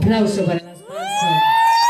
aplauso para las Manson.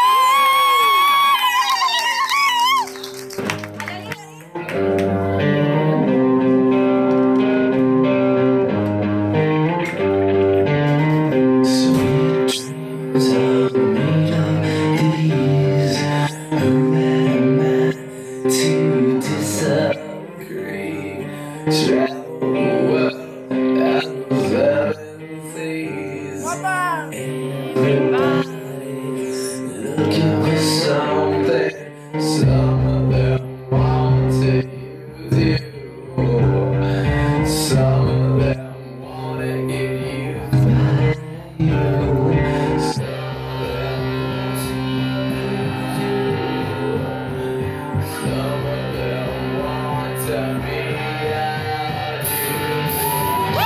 Looking for something, some of them want to use you, some of them want to get used by you, some of them want to use you, some of them want to be out of you.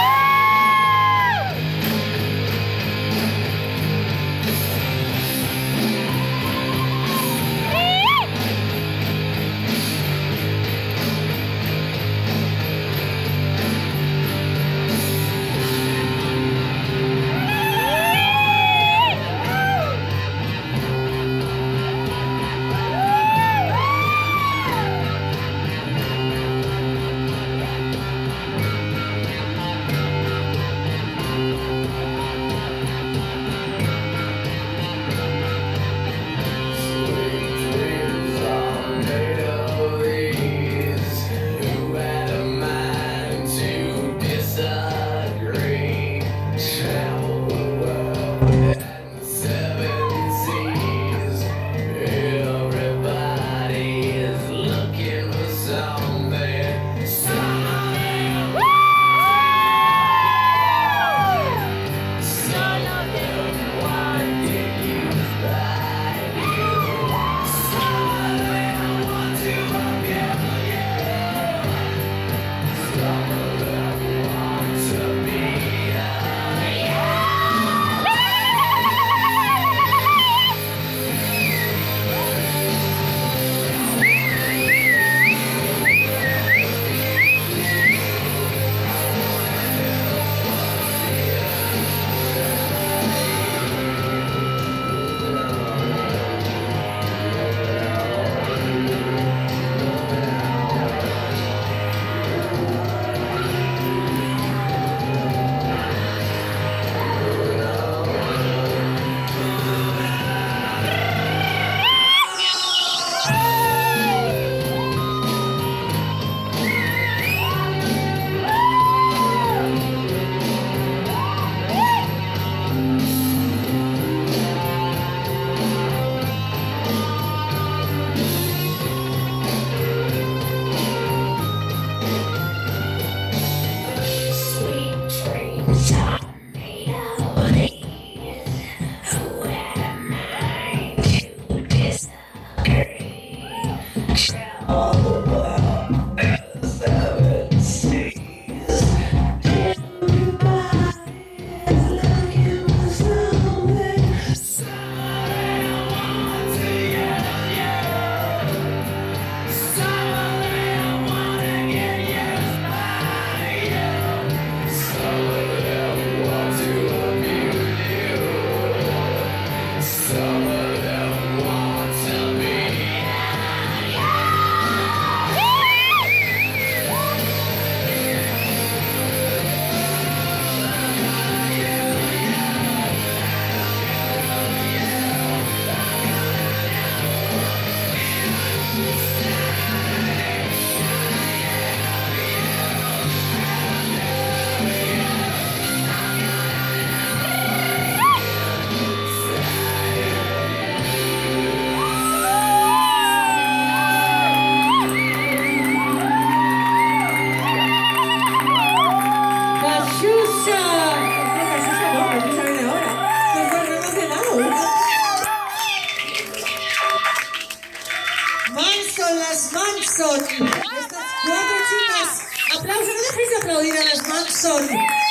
Manson, las Manson, estas 4 chicas. Aplausos, no dejéis de aplaudir a las Manson,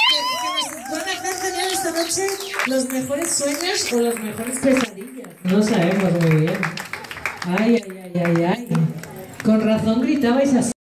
que nos van a hacer tener esta noche los mejores sueños o las mejores pesadillas. No lo sabemos muy bien. Ay, ay, ay, ay, ay. Con razón gritabais así.